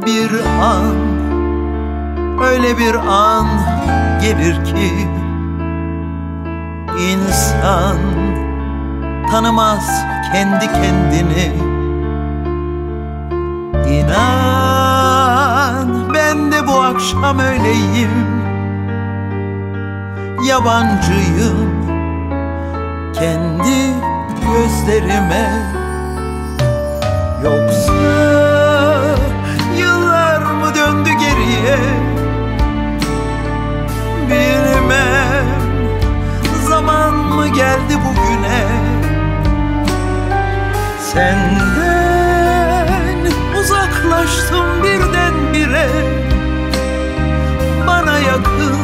Bir an, öyle bir an gelir ki İnsan tanımaz kendi kendini. İnan ben de bu akşam öyleyim, yabancıyım kendi gözlerime. Yoksa yıllar mı döndü geriye, bilmem. Zaman mı geldi bugüne? Senden uzaklaştım birdenbire, bana yakın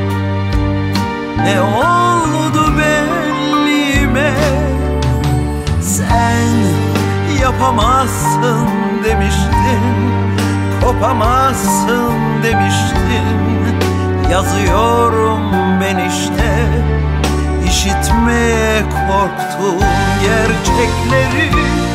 ne oldu belliğime. Sen yapamazsın demiştin, kopamazsın demiştin. Yazıyorum ben işte, İşitmeye korktum gerçekleri.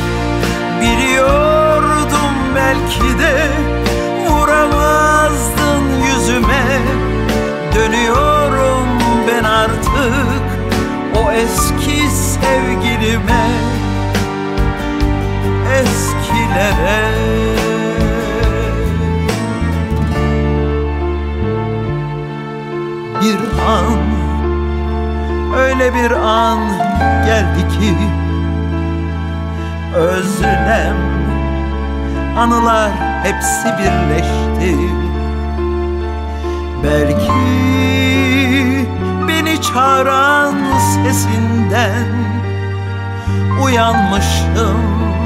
Biliyordum belki de vuramazdın yüzüme. Dönüyorum ben artık o eski sevgilime, eskilere. Bir an, öyle bir an geldi ki özlem, anılar hepsi birleşti. Belki beni çağıran sesinden uyanmışım,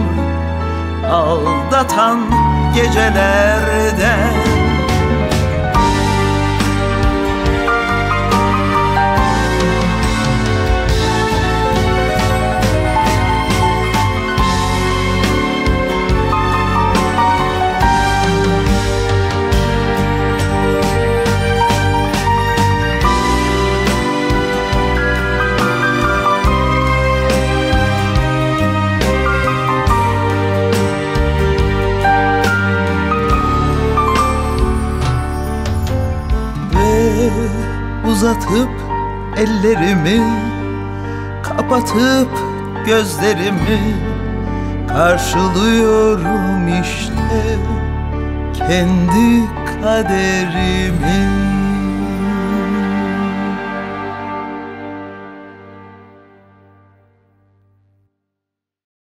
aldatan gecelerden. Uzatıp ellerimi, kapatıp gözlerimi, karşılıyorum işte kendi kaderimi.